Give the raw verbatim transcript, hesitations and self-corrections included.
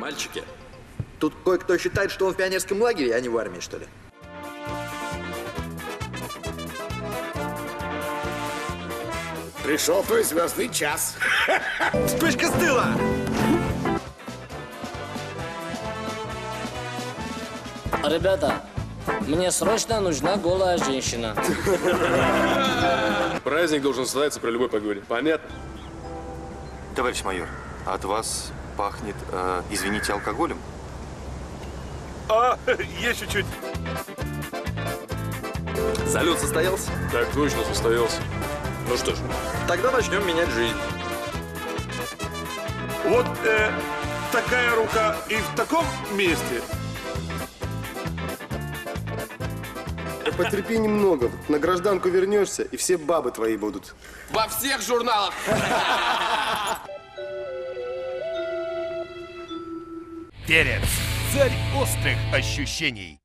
мальчики. Тут кое-кто считает, что он в пионерском лагере, а не в армии, что ли. Пришел твой звездный час. Вспышка с тыла! Ребята, мне срочно нужна голая женщина. Праздник должен состояться при любой погоде. Понятно? Товарищ майор, от вас пахнет, э, извините, алкоголем? А, есть чуть-чуть. Салют состоялся? Так точно состоялся. Ну что ж. Тогда начнем менять жизнь. Вот э, такая рука и в таком месте. Потерпи немного. На гражданку вернешься, и все бабы твои будут. Во всех журналах. Перец. Царь острых ощущений.